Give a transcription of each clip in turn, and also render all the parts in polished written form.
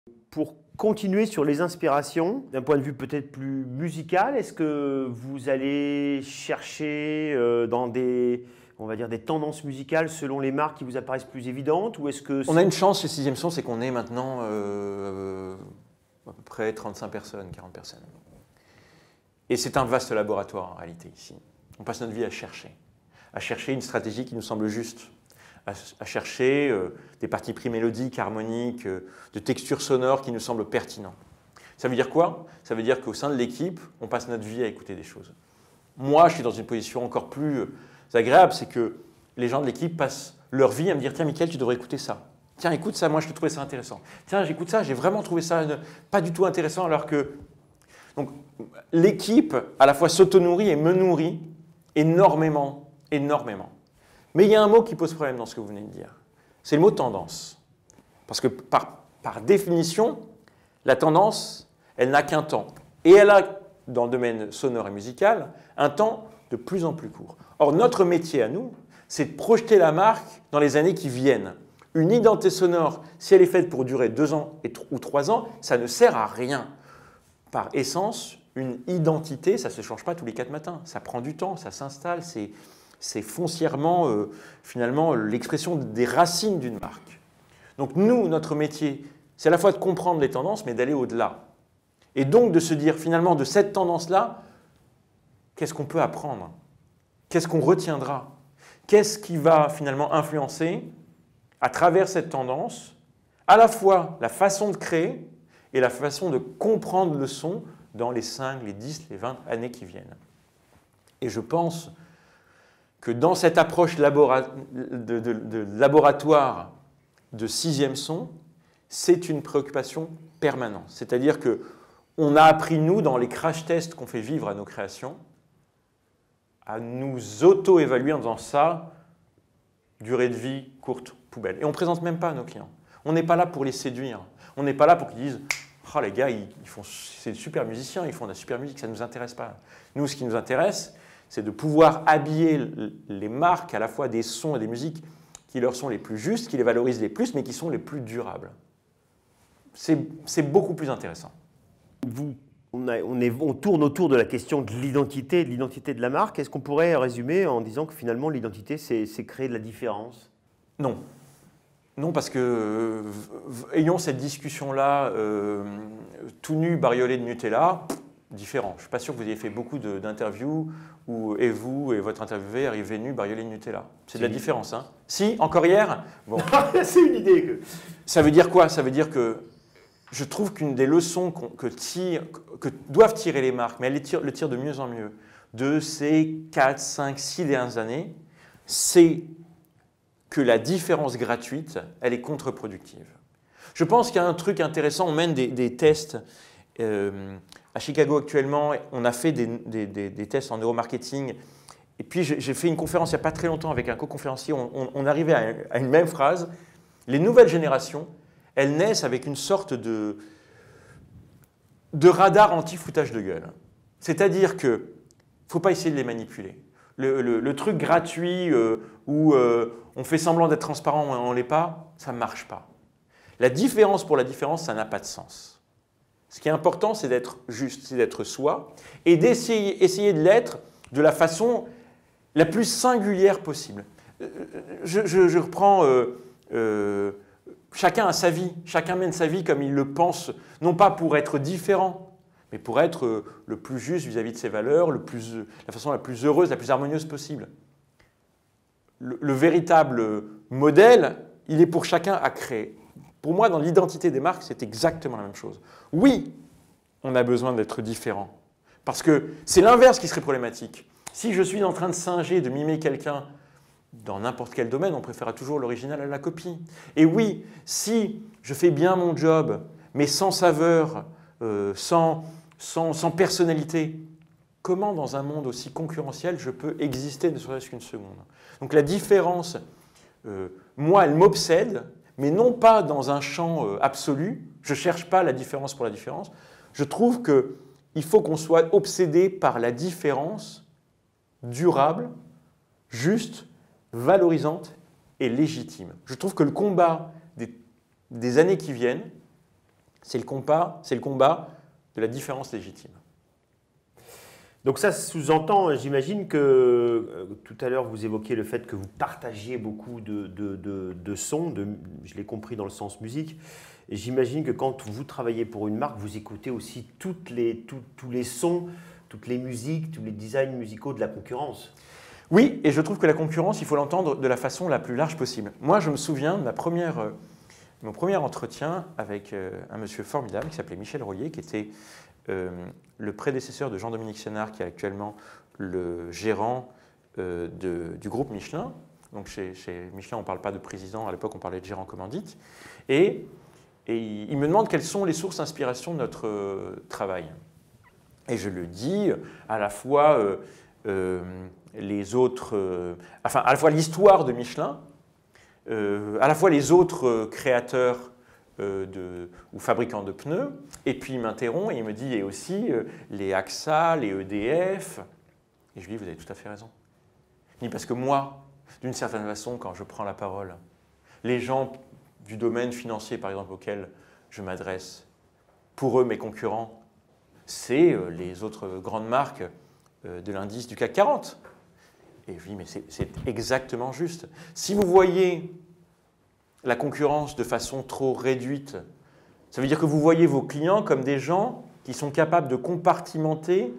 Pour continuer sur les inspirations, d'un point de vue peut-être plus musical, est-ce que vous allez chercher dans des, on va dire, des tendances musicales selon les marques qui vous apparaissent plus évidentes, ou est-ce que On a une chance chez Sixième Son, c'est qu'on est maintenant à peu près 35 personnes, 40 personnes. Et c'est un vaste laboratoire en réalité ici. On passe notre vie à chercher une stratégie qui nous semble juste, à chercher des parties pris mélodiques, harmoniques, de textures sonores qui nous semblent pertinents. Ça veut dire quoi? Ça veut dire qu'au sein de l'équipe, on passe notre vie à écouter des choses. Moi, je suis dans une position encore plus agréable, c'est que les gens de l'équipe passent leur vie à me dire « Tiens, Mickaël, tu devrais écouter ça. Tiens, écoute ça, moi, je te trouvais ça intéressant. Tiens, j'écoute ça, j'ai vraiment trouvé ça pas du tout intéressant, alors que… » Donc, l'équipe, à la fois s'auto-nourrit et me nourrit énormément, énormément. Mais il y a un mot qui pose problème dans ce que vous venez de dire. C'est le mot tendance. Parce que par définition, la tendance, elle n'a qu'un temps. Et elle a, dans le domaine sonore et musical, un temps de plus en plus court. Or, notre métier à nous, c'est de projeter la marque dans les années qui viennent. Une identité sonore, si elle est faite pour durer 2 ans ou 3 ans, ça ne sert à rien. Par essence, une identité, ça ne se change pas tous les 4 matins. Ça prend du temps, ça s'installe, c'est foncièrement, finalement, l'expression des racines d'une marque. Donc nous, notre métier, c'est à la fois de comprendre les tendances, mais d'aller au-delà. Et donc de se dire, finalement, de cette tendance-là, qu'est-ce qu'on peut apprendre? Qu'est-ce qu'on retiendra? Qu'est-ce qui va finalement influencer, à travers cette tendance, à la fois la façon de créer et la façon de comprendre le son dans les 5, les 10, les 20 années qui viennent. Et je pense que dans cette approche de laboratoire de Sixième Son, c'est une préoccupation permanente. C'est-à-dire qu'on a appris, nous, dans les crash tests qu'on fait vivre à nos créations, à nous auto-évaluer en disant ça, durée de vie courte, poubelle. Et on ne présente même pas à nos clients. On n'est pas là pour les séduire. On n'est pas là pour qu'ils disent « Oh, les gars, c'est des super musiciens, ils font de la super musique, ça ne nous intéresse pas. » Nous, ce qui nous intéresse, c'est de pouvoir habiller les marques à la fois des sons et des musiques qui leur sont les plus justes, qui les valorisent les plus, mais qui sont les plus durables. C'est beaucoup plus intéressant. On tourne autour de la question de l'identité de la marque. Est-ce qu'on pourrait résumer en disant que finalement l'identité, c'est créer de la différence? Non. Non, parce que ayons cette discussion-là, tout nu, bariolé de Nutella, différent. Je ne suis pas sûr que vous ayez fait beaucoup d'interviews où et vous et votre interviewé arrivez nu, bariolé de Nutella. C'est de la différence. Hein. Si, encore hier, bon. C'est une idée. Ça veut dire quoi? Ça veut dire que je trouve qu'une des leçons que doivent tirer les marques, mais elles le tirent de mieux en mieux, de ces 4, 5, 6 dernières années, c'est que la différence gratuite, elle est contre-productive. Je pense qu'il y a un truc intéressant, on mène des tests à Chicago actuellement, on a fait des tests en neuromarketing, et puis j'ai fait une conférence il n'y a pas très longtemps avec un co-conférencier, on arrivait à une même phrase, les nouvelles générations, elles naissent avec une sorte de radar anti-foutage de gueule. C'est-à-dire qu'il ne faut pas essayer de les manipuler. Le truc gratuit où on fait semblant d'être transparent, on ne l'est pas, ça ne marche pas. La différence pour la différence, ça n'a pas de sens. Ce qui est important, c'est d'être juste, c'est d'être soi et d'essayer de l'être de la façon la plus singulière possible. Je reprends, chacun a sa vie, chacun mène sa vie comme il le pense, non pas pour être différent, mais pour être le plus juste vis-à-vis de ses valeurs, la façon la plus heureuse, la plus harmonieuse possible. Le véritable modèle, il est pour chacun à créer. Pour moi, dans l'identité des marques, c'est exactement la même chose. Oui, on a besoin d'être différent, parce que c'est l'inverse qui serait problématique. Si je suis en train de singer, de mimer quelqu'un, dans n'importe quel domaine, on préférera toujours l'original à la copie. Et oui, si je fais bien mon job, mais sans saveur, sans personnalité, comment dans un monde aussi concurrentiel je peux exister ne serait-ce qu'une seconde? Donc la différence, moi, elle m'obsède, mais non pas dans un champ absolu. Je ne cherche pas la différence pour la différence. Je trouve qu'il faut qu'on soit obsédé par la différence durable, juste, valorisante et légitime. Je trouve que le combat des années qui viennent, C'est le combat de la différence légitime. Donc ça sous-entend, j'imagine que tout à l'heure vous évoquiez le fait que vous partagiez beaucoup de sons, je l'ai compris dans le sens musique, et j'imagine que quand vous travaillez pour une marque, vous écoutez aussi tous les sons, toutes les musiques, tous les designs musicaux de la concurrence. Oui, et je trouve que la concurrence, il faut l'entendre de la façon la plus large possible. Moi, je me souviens de mon premier entretien avec un monsieur formidable qui s'appelait Michel Rollier, qui était le prédécesseur de Jean-Dominique Sénard, qui est actuellement le gérant du groupe Michelin. Donc chez Michelin, on ne parle pas de président, à l'époque on parlait de gérant commandite. Et il me demande quelles sont les sources d'inspiration de notre travail. Et je le dis, à la fois à la fois l'histoire de Michelin, à la fois les autres créateurs ou fabricants de pneus, et puis il m'interrompt et il me dit, et aussi les AXA, les EDF. Et je lui dis, vous avez tout à fait raison. Il dit, parce que moi, d'une certaine façon, quand je prends la parole, les gens du domaine financier, par exemple, auxquels je m'adresse, pour eux, mes concurrents, c'est les autres grandes marques de l'indice du CAC 40. Et je lui dis, mais c'est exactement juste. Si vous voyez la concurrence de façon trop réduite, ça veut dire que vous voyez vos clients comme des gens qui sont capables de compartimenter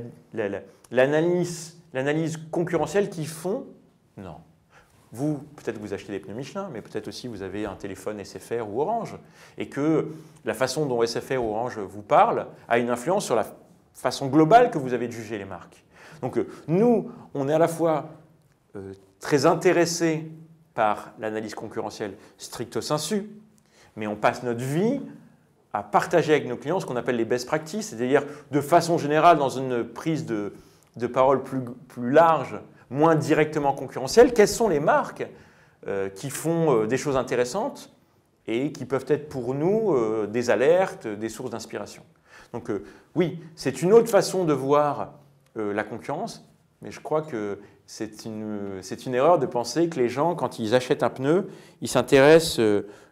l'analyse concurrentielle qu'ils font. Non. Vous, peut-être vous achetez des pneus Michelin, mais peut-être aussi vous avez un téléphone SFR ou Orange, et que la façon dont SFR ou Orange vous parle a une influence sur la façon globale que vous avez de juger les marques. Donc nous, on est à la fois très intéressés par l'analyse concurrentielle stricto sensu, mais on passe notre vie à partager avec nos clients ce qu'on appelle les best practices, c'est-à-dire de façon générale dans une prise de parole plus large, moins directement concurrentielle, quelles sont les marques qui font des choses intéressantes et qui peuvent être pour nous des alertes, des sources d'inspiration. Donc oui, c'est une autre façon de voir la concurrence, mais je crois que c'est une erreur de penser que les gens, quand ils achètent un pneu, ils s'intéressent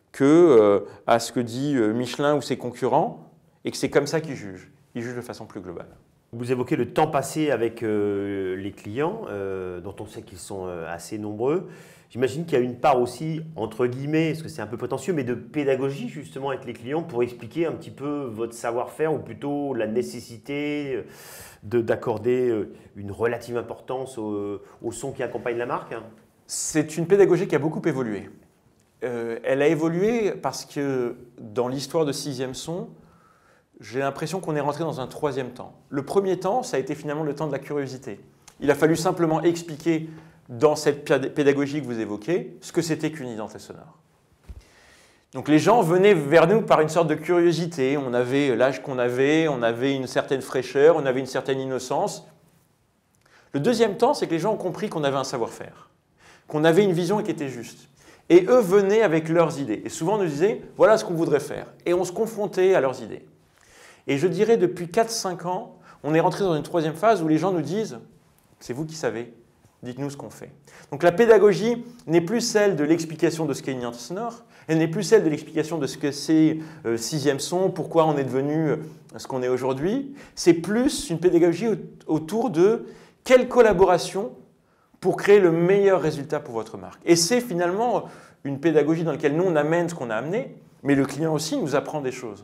à ce que dit Michelin ou ses concurrents, et que c'est comme ça qu'ils jugent. Ils jugent de façon plus globale. Vous évoquez le temps passé avec les clients, dont on sait qu'ils sont assez nombreux. J'imagine qu'il y a une part aussi, entre guillemets, parce que c'est un peu prétentieux, mais de pédagogie justement avec les clients pour expliquer un petit peu votre savoir-faire ou plutôt la nécessité d'accorder une relative importance au son qui accompagne la marque. C'est une pédagogie qui a beaucoup évolué. Elle a évolué parce que dans l'histoire de Sixième Son, j'ai l'impression qu'on est rentré dans un troisième temps. Le premier temps, ça a été finalement le temps de la curiosité. Il a fallu simplement expliquer dans cette pédagogie que vous évoquez ce que c'était qu'une identité sonore. Donc les gens venaient vers nous par une sorte de curiosité. On avait l'âge qu'on avait, on avait une certaine fraîcheur, on avait une certaine innocence. Le deuxième temps, c'est que les gens ont compris qu'on avait un savoir-faire, qu'on avait une vision qui était juste. Et eux venaient avec leurs idées. Et souvent, on nous disait, voilà ce qu'on voudrait faire. Et on se confrontait à leurs idées. Et je dirais, depuis 4-5 ans, on est rentré dans une troisième phase où les gens nous disent, c'est vous qui savez, dites-nous ce qu'on fait. Donc la pédagogie n'est plus celle de l'explication de ce qu'est une identité sonore, elle n'est plus celle de l'explication de ce que c'est Sixième Son, pourquoi on est devenu ce qu'on est aujourd'hui. C'est plus une pédagogie autour de quelle collaboration pour créer le meilleur résultat pour votre marque. Et c'est finalement une pédagogie dans laquelle nous, on amène ce qu'on a amené, mais le client aussi nous apprend des choses.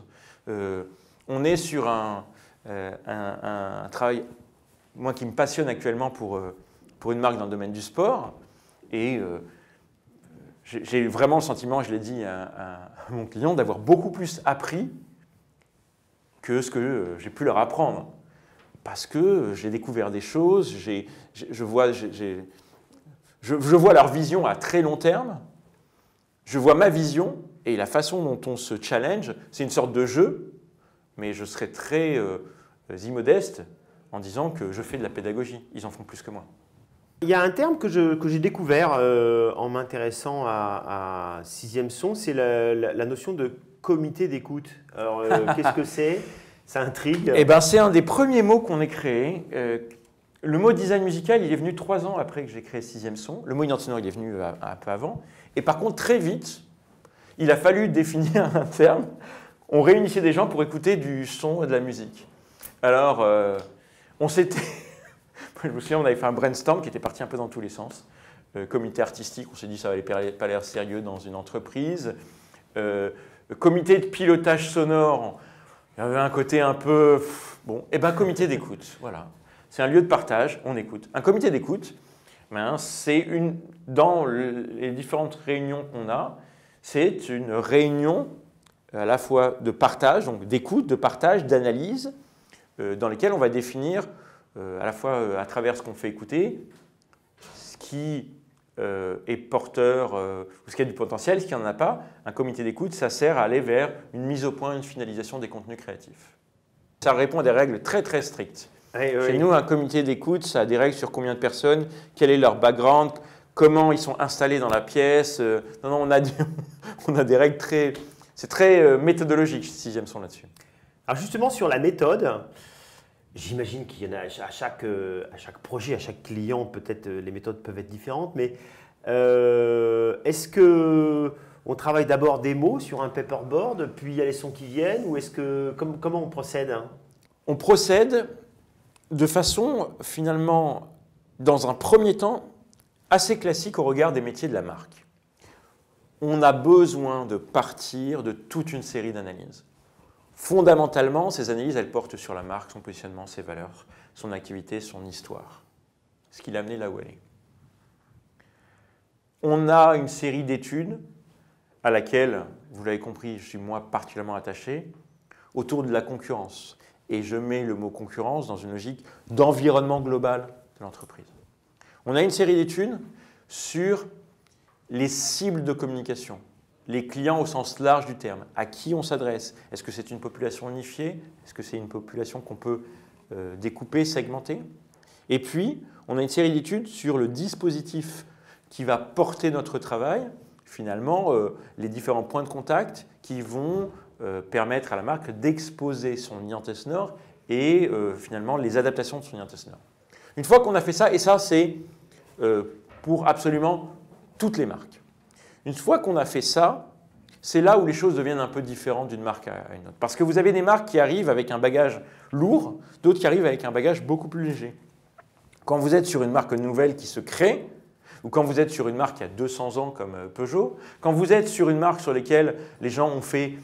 On est sur un travail, moi, qui me passionne actuellement pour une marque dans le domaine du sport. Et j'ai vraiment le sentiment, je l'ai dit à mon client, d'avoir beaucoup plus appris que ce que j'ai pu leur apprendre. Parce que j'ai découvert des choses, je vois leur vision à très long terme, je vois ma vision et la façon dont on se challenge, c'est une sorte de jeu, mais je serais très immodeste en disant que je fais de la pédagogie. Ils en font plus que moi. Il y a un terme que j'ai découvert en m'intéressant à Sixième Son, c'est la notion de comité d'écoute. Alors, qu'est-ce que c'est ? Ça intrigue. Eh ben, c'est un des premiers mots qu'on ait créé. Le mot design musical, il est venu 3 ans après que j'ai créé Sixième Son. Le mot identité sonore, il est venu un peu avant. Et par contre, très vite, il a fallu définir un terme. on réunissait des gens pour écouter du son et de la musique. Alors, on s'était... Je me souviens, on avait fait un brainstorm qui était parti un peu dans tous les sens. Comité artistique, on s'est dit ça n'avait pas l'air sérieux dans une entreprise. Comité de pilotage sonore, il y avait un côté un peu... Bon, et bien comité d'écoute, voilà. C'est un lieu de partage, on écoute. Un comité d'écoute, ben, c'est dans les différentes réunions qu'on a, c'est une réunion à la fois de partage, donc d'écoute, de partage, d'analyse, dans lesquelles on va définir à la fois à travers ce qu'on fait écouter, ce qui est porteur, ou ce qui a du potentiel, ce qui n'en a pas. Un comité d'écoute, ça sert à aller vers une mise au point, une finalisation des contenus créatifs. Ça répond à des règles très très strictes. Oui, Chez nous, un comité d'écoute, ça a des règles sur combien de personnes, quel est leur background, comment ils sont installés dans la pièce. Non, on a des règles très... C'est très méthodologique, sixième son là-dessus. Alors justement, sur la méthode, j'imagine qu'il y en a à chaque projet, à chaque client, peut-être les méthodes peuvent être différentes, mais est-ce qu'on travaille d'abord des mots sur un paperboard, puis il y a les sons qui viennent, ou comment on procède? On procède de façon, finalement, dans un premier temps, assez classique au regard des métiers de la marque. On a besoin de partir de toute une série d'analyses. Fondamentalement, ces analyses, elles portent sur la marque, son positionnement, ses valeurs, son activité, son histoire, ce qui l'a amené là où elle est. On a une série d'études à laquelle, vous l'avez compris, je suis moi particulièrement attaché, autour de la concurrence. Et je mets le mot concurrence dans une logique d'environnement global de l'entreprise. On a une série d'études sur les cibles de communication, les clients au sens large du terme, à qui on s'adresse. Est-ce que c'est une population unifiée? Est-ce que c'est une population qu'on peut découper, segmenter? Et puis, on a une série d'études sur le dispositif qui va porter notre travail, finalement, les différents points de contact qui vont permettre à la marque d'exposer son identité sonore et finalement les adaptations de son identité sonore. Une fois qu'on a fait ça, et ça c'est pour absolument toutes les marques. Une fois qu'on a fait ça, c'est là où les choses deviennent un peu différentes d'une marque à une autre. Parce que vous avez des marques qui arrivent avec un bagage lourd, d'autres qui arrivent avec un bagage beaucoup plus léger. Quand vous êtes sur une marque nouvelle qui se crée, ou quand vous êtes sur une marque qui a 200 ans comme Peugeot, quand vous êtes sur une marque sur laquelle les gens ont fait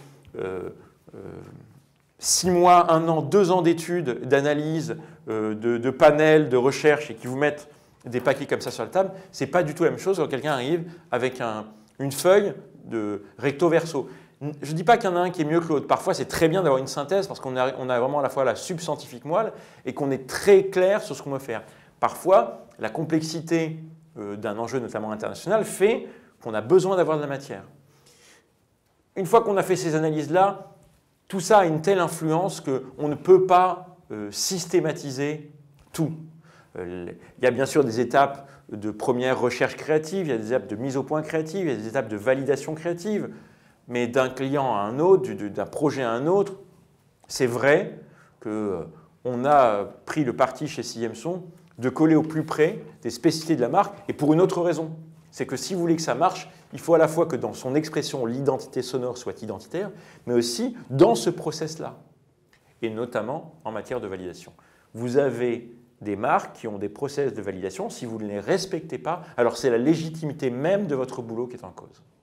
6 mois, 1 an, 2 ans d'études, d'analyse, de panels, de recherche et qui vous mettent des paquets comme ça sur la table, ce n'est pas du tout la même chose quand quelqu'un arrive avec une feuille de recto verso. Je ne dis pas qu'il y en a un qui est mieux que l'autre. Parfois, c'est très bien d'avoir une synthèse parce qu'on a vraiment à la fois la subscientifique moelle et qu'on est très clair sur ce qu'on veut faire. Parfois, la complexité d'un enjeu, notamment international, fait qu'on a besoin d'avoir de la matière. Une fois qu'on a fait ces analyses-là, tout ça a une telle influence qu'on ne peut pas systématiser tout. Il y a bien sûr des étapes de première recherche créative, il y a des étapes de mise au point créative, il y a des étapes de validation créative, mais d'un client à un autre, d'un projet à un autre, c'est vrai qu'on a pris le parti chez sixième son de coller au plus près des spécificités de la marque, et pour une autre raison. C'est que si vous voulez que ça marche, il faut à la fois que dans son expression, l'identité sonore soit identitaire, mais aussi dans ce process-là, et notamment en matière de validation. Vous avez des marques qui ont des process de validation, si vous ne les respectez pas, alors c'est la légitimité même de votre boulot qui est en cause.